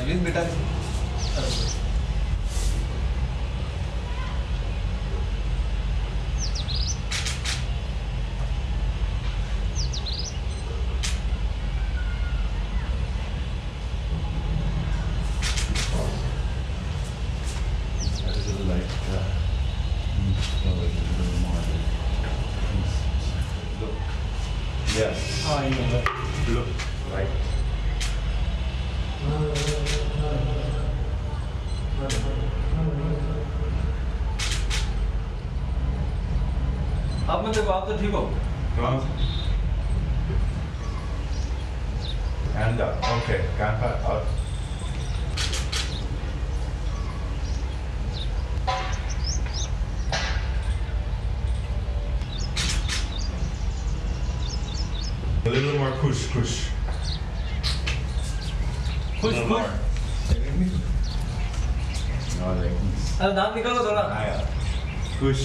Use better. Yes. Look right. आप मतलब आप तो ठीक हो? And up. Okay. Ganpa up. A little more push. Push. No, like this. अरे दांत निकालो थोड़ा. Push.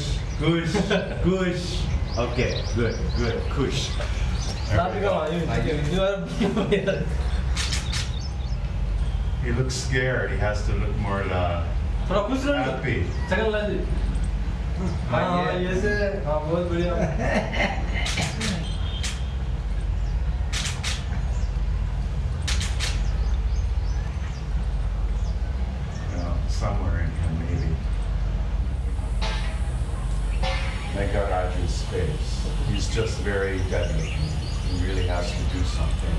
Okay, good. Push. दांत निकालो. You are. He looks scared. He has to look more थोड़ा खुश रहो. happy. Second line. हाँ ये से हाँ बहुत बढ़िया. Somewhere in here, maybe. Megaraju's face. He's just very deadly. He really has to do something.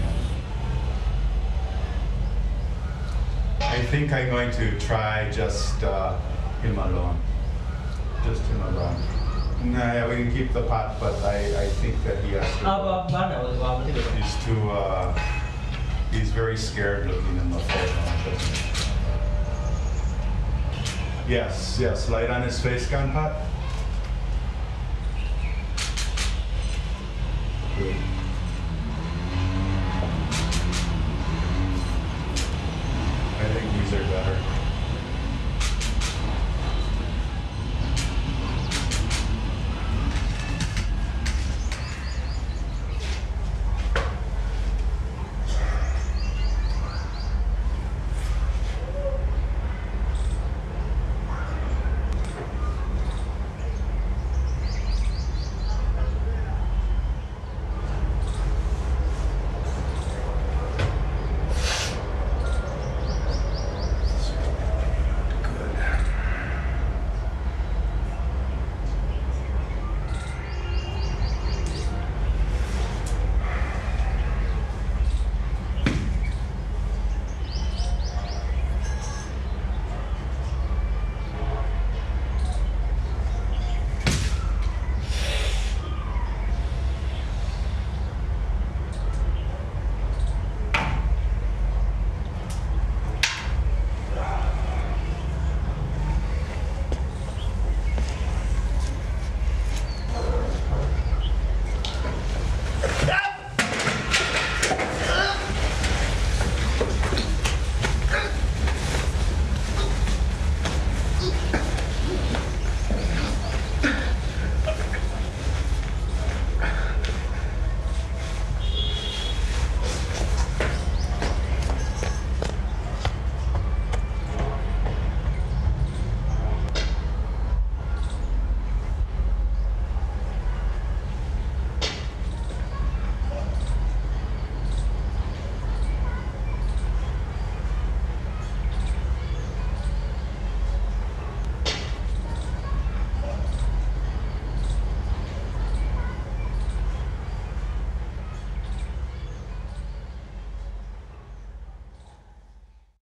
I think I'm going to try just him alone. Just him alone. Nah, yeah, we can keep the pot, but I think that he has to. He's too. He's very scared looking in the photo, doesn't he? Yes, light on his face, Ganpat.